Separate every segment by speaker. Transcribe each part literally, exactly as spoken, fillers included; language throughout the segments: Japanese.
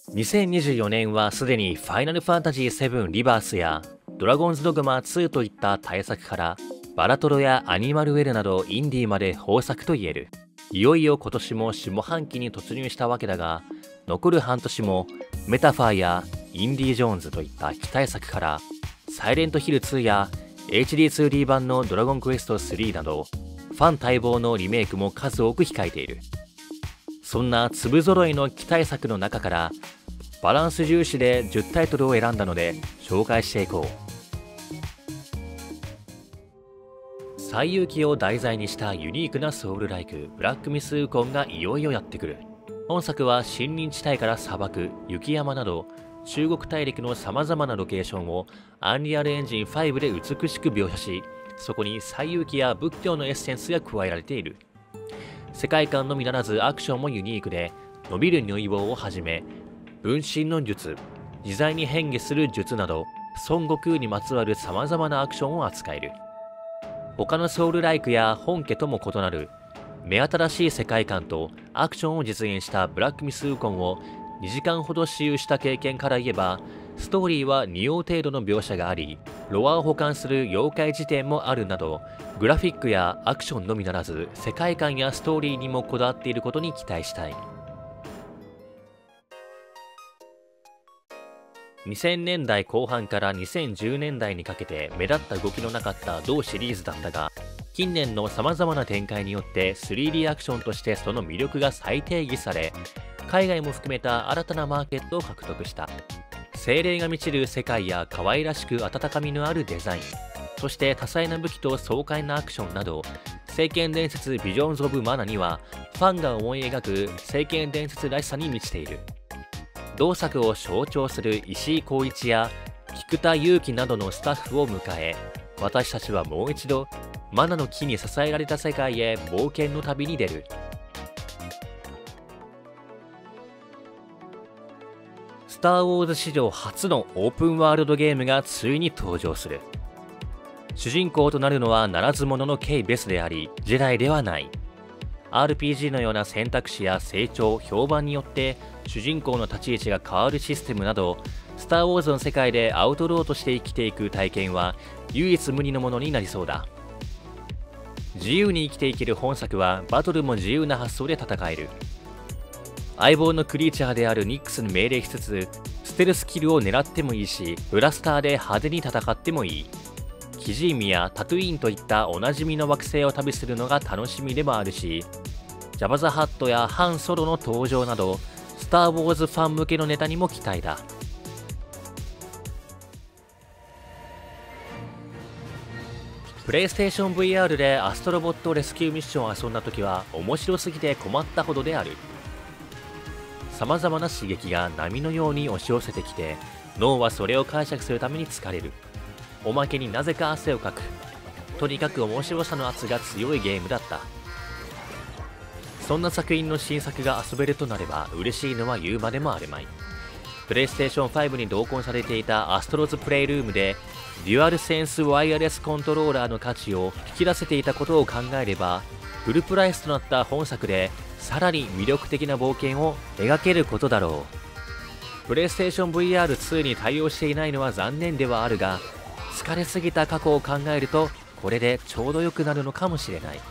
Speaker 1: にせんにじゅうよねんはすでにファイナルファンタジーセブンリバースやドラゴンズドグマツーといった大作からバラトロやアニマルウェルなどインディーまで豊作と言える。いよいよ今年も下半期に突入したわけだが、残る半年もメタファーやインディ・ジョーンズといった期待作からサイレントヒルツーや エイチディーツーディー 版のドラゴンクエストスリーなどファン待望のリメイクも数多く控えている。そんな粒揃いの期待作の中からバランス重視でじゅうタイトルを選んだので紹介していこう。西遊記を題材にしたユニークなソウルライクブラックミスウコンがいよいよやってくる。本作は森林地帯から砂漠、雪山など中国大陸のさまざまなロケーションをアンリアルエンジンファイブで美しく描写し、そこに西遊記や仏教のエッセンスが加えられている。世界観のみならずアクションもユニークで、伸びる如意棒をはじめ分身の術、自在に変化する術など孫悟空にまつわるさまざまなアクションを扱える。他のソウルライクや本家とも異なる目新しい世界観とアクションを実現したブラックミスウコンをにじかんほど使用した経験から言えば、ストーリーはに行程度の描写があり、ロアを保管する妖怪辞典もあるなど、グラフィックやアクションのみならず世界観やストーリーにもこだわっていることに期待したい。にせんねんだいこう半からにせんじゅうねんだいにかけて目立った動きのなかった同シリーズだったが、近年の様々な展開によって スリーディー アクションとしてその魅力が再定義され、海外も含めた新たなマーケットを獲得した。精霊が満ちる世界や可愛らしく温かみのあるデザイン、そして多彩な武器と爽快なアクションなど、聖剣伝説ビジョンズ・オブ・マナにはファンが思い描く聖剣伝説らしさに満ちている。同作を象徴する石井浩一や菊田祐希などのスタッフを迎え、私たちはもう一度マナの木に支えられた世界へ冒険の旅に出る。スター・ウォーズ史上初のオープンワールドゲームがついに登場する。主人公となるのはならず者のケイ・ベスであり、ジェダイではない。アールピージー のような選択肢や成長、評判によって主人公の立ち位置が変わるシステムなど、スター・ウォーズの世界でアウトローとして生きていく体験は唯一無二のものになりそうだ。自由に生きていける本作はバトルも自由な発想で戦える。相棒のクリーチャーであるニックスに命令しつつ、ステルスキルを狙ってもいいし、ブラスターで派手に戦ってもいい。キジーミやタトゥイーンといったおなじみの惑星を旅するのが楽しみでもあるし、ジャバザ・ハットやハン・ソロの登場など、スター・ウォーズファン向けのネタにも期待だ。プレイステーション ブイアール でアストロボットレスキューミッションを遊んだ時は面白すぎて困ったほどである。様々な刺激が波のように押し寄せてきて、脳はそれを解釈するために疲れる。おまけになぜか汗をかく。とにかく面白さの圧が強いゲームだった。そんな作品の新作が遊べるとなれば嬉しいのは言うまでもあるまい。プレイステーションファイブに同梱されていたアストロズプレイルームでデュアルセンスワイヤレスコントローラーの価値を引き出せていたことを考えれば、フルプライスとなった本作でさらに魅力的な冒険を描けることだろう。プレイステーション ブイアールツー に対応していないのは残念ではあるが、疲れすぎた過去を考えるとこれでちょうど良くなるのかもしれない。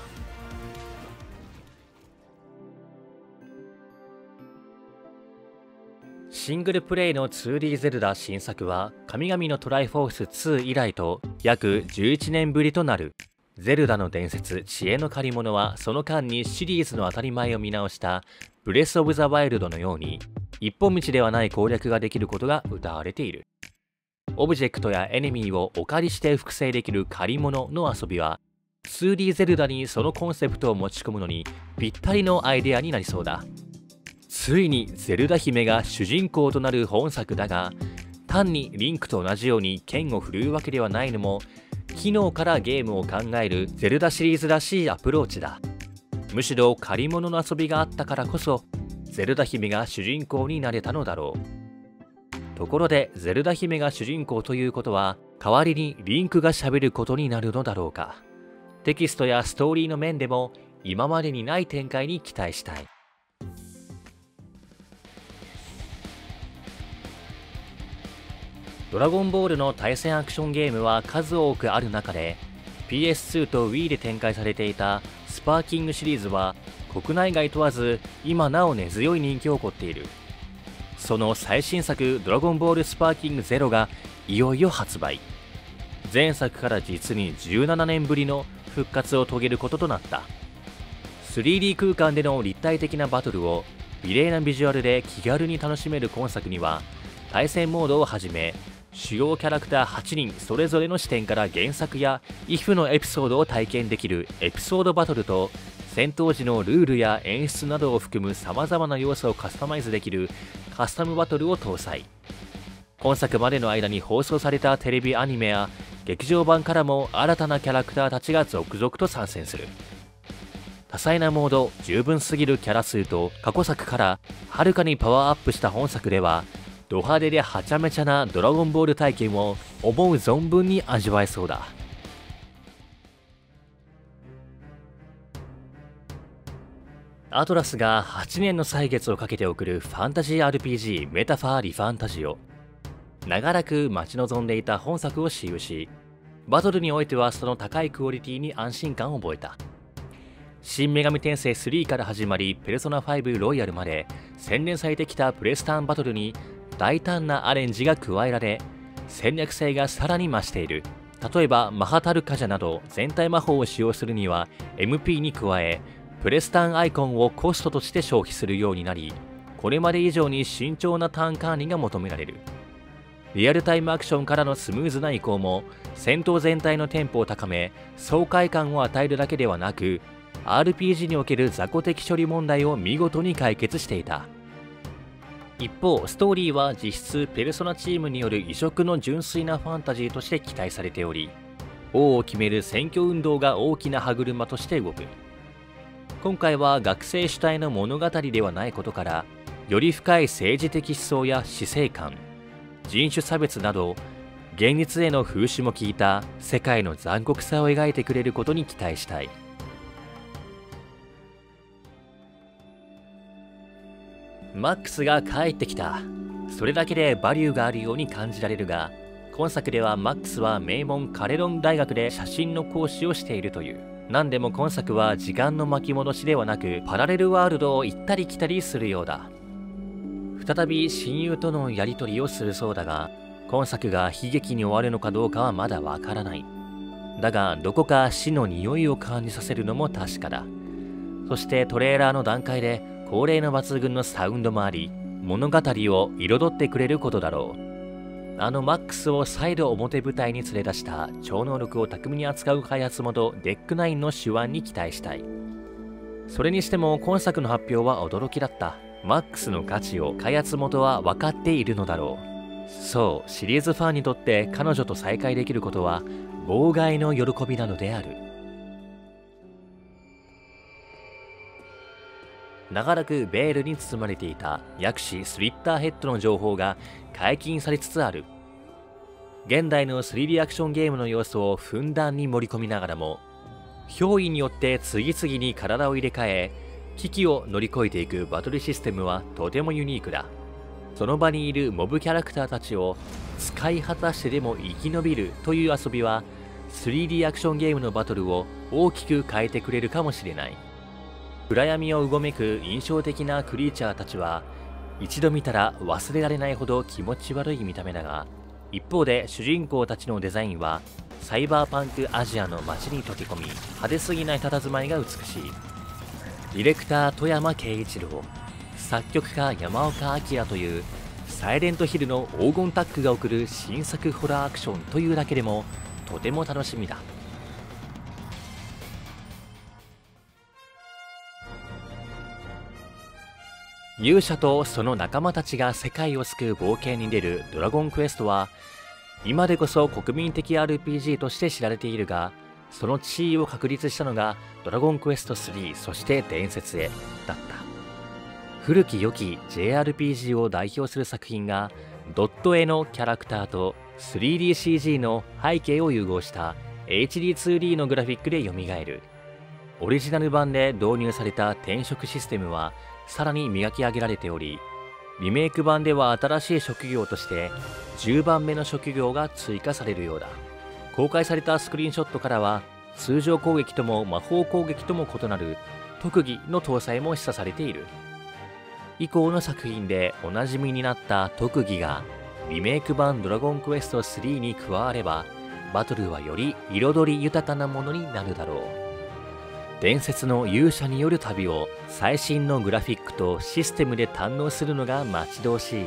Speaker 1: シングルプレイの ツーディー ゼルダ新作は神々のトライフォースツー以来と約じゅういちねんぶりとなる。ゼルダの伝説知恵の借り物はその間にシリーズの当たり前を見直したブレス・オブ・ザ・ワイルドのように一本道ではない攻略ができることが謳われている。オブジェクトやエネミーをお借りして複製できる借り物の遊びは ツーディー ゼルダにそのコンセプトを持ち込むのにぴったりのアイデアになりそうだ。ついにゼルダ姫が主人公となる本作だが、単にリンクと同じように剣を振るうわけではないのも、機能からゲームを考えるゼルダシリーズらしいアプローチだ。むしろ借り物の遊びがあったからこそゼルダ姫が主人公になれたのだろう。ところでゼルダ姫が主人公ということは代わりにリンクが喋ることになるのだろうか。テキストやストーリーの面でも今までにない展開に期待したい。 ドラゴンボールの対戦アクションゲームは数多くある中で ピーエスツー と Wii で展開されていたスパーキングシリーズは国内外問わず今なお根強い人気を誇っている。その最新作ドラゴンボールスパーキングゼロがいよいよ発売。前作から実にじゅうななねんぶりの復活を遂げることとなった。 スリーディー 空間での立体的なバトルを美麗なビジュアルで気軽に楽しめる今作には、対戦モードをはじめ主要キャラクターはちにんそれぞれの視点から原作やイフのエピソードを体験できるエピソードバトルと、戦闘時のルールや演出などを含む様々な要素をカスタマイズできるカスタムバトルを搭載。今作までの間に放送されたテレビアニメや劇場版からも新たなキャラクターたちが続々と参戦する。多彩なモード、十分すぎるキャラ数と過去作からはるかにパワーアップした本作では、ド派手ではちゃめちゃなドラゴンボール体験を思う存分に味わえそうだ。アトラスがはちねんの歳月をかけて送るファンタジー アールピージー メタファー・リファンタジオ。長らく待ち望んでいた本作を私有し、バトルにおいてはその高いクオリティに安心感を覚えた。新女神転生スリーから始まり、ペルソナファイブロイヤルまで洗練されてきたプレスターンバトルに大胆なアレンジが加えられ、戦略性がさらに増している。例えばマハタルカジャなど全体魔法を使用するには エムピー に加え、プレスターンアイコンをコストとして消費するようになり、これまで以上に慎重なターン管理が求められる。リアルタイムアクションからのスムーズな移行も戦闘全体のテンポを高め、爽快感を与えるだけではなく、アールピージー における雑魚的処理問題を見事に解決していた。一方、ストーリーは実質ペルソナチームによる異色の純粋なファンタジーとして期待されており、王を決める選挙運動が大きな歯車として動く。今回は学生主体の物語ではないことから、より深い政治的思想や死生観、人種差別など現実への風刺も効いた世界の残酷さを描いてくれることに期待したい。マックスが帰ってきた。それだけでバリューがあるように感じられるが、今作ではマックスは名門カレロン大学で写真の講師をしているという。なんでも今作は時間の巻き戻しではなく、パラレルワールドを行ったり来たりするようだ。再び親友とのやり取りをするそうだが、今作が悲劇に終わるのかどうかはまだわからない。だがどこか死の匂いを感じさせるのも確かだ。そしてトレーラーの段階で恒例の抜群のサウンドもあり、物語を彩ってくれることだろう。あのマックスを再度表舞台に連れ出した超能力を巧みに扱う開発元デックナインの手腕に期待したい。それにしても今作の発表は驚きだった。マックスの価値を開発元は分かっているのだろう。そう、シリーズファンにとって彼女と再会できることは妨害の喜びなのである。長らくベールに包まれていた薬師スリッターヘッドの情報が解禁されつつある。現代の スリーディー アクションゲームの要素をふんだんに盛り込みながらも、憑依によって次々に体を入れ替え、危機を乗り越えていくバトルシステムはとてもユニークだ。その場にいるモブキャラクターたちを使い果たしてでも生き延びるという遊びは スリーディー アクションゲームのバトルを大きく変えてくれるかもしれない。暗闇をうごめく印象的なクリーチャーたちは一度見たら忘れられないほど気持ち悪い見た目だが、一方で主人公たちのデザインはサイバーパンクアジアの街に溶け込み、派手すぎない佇まいが美しい。ディレクター富山圭一郎、作曲家山岡明というサイレントヒルの黄金タッグが送る新作ホラーアクションというだけでもとても楽しみだ。勇者とその仲間たちが世界を救う冒険に出るドラゴンクエストは、今でこそ国民的 アールピージー として知られているが、その地位を確立したのがドラゴンクエストスリー、そして伝説へだった。古き良き ジェイアールピージー を代表する作品がドット絵のキャラクターと スリーディーシージー の背景を融合した エイチディーツーディー のグラフィックで蘇る。オリジナル版で導入された転職システムはさらに磨き上げられており、 リメイク版では新しい職業としてじゅうばんめの職業が追加されるようだ。公開されたスクリーンショットからは通常攻撃とも魔法攻撃とも異なる特技の搭載も示唆されている。以降の作品でおなじみになった特技がリメイク版ドラゴンクエストスリーに加われば、バトルはより彩り豊かなものになるだろう。伝説の勇者による旅を最新のグラフィックとシステムで堪能するのが待ち遠し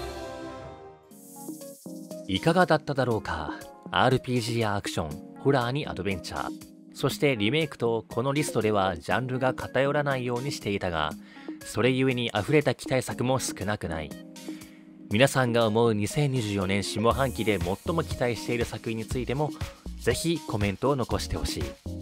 Speaker 1: い。いかがだっただろうか。 アールピージー やアクション、ホラーにアドベンチャー、そしてリメイクとこのリストではジャンルが偏らないようにしていたが、それゆえに溢れた期待作も少なくない。皆さんが思うにせんにじゅうよねん下半期で最も期待している作品についてもぜひコメントを残してほしい。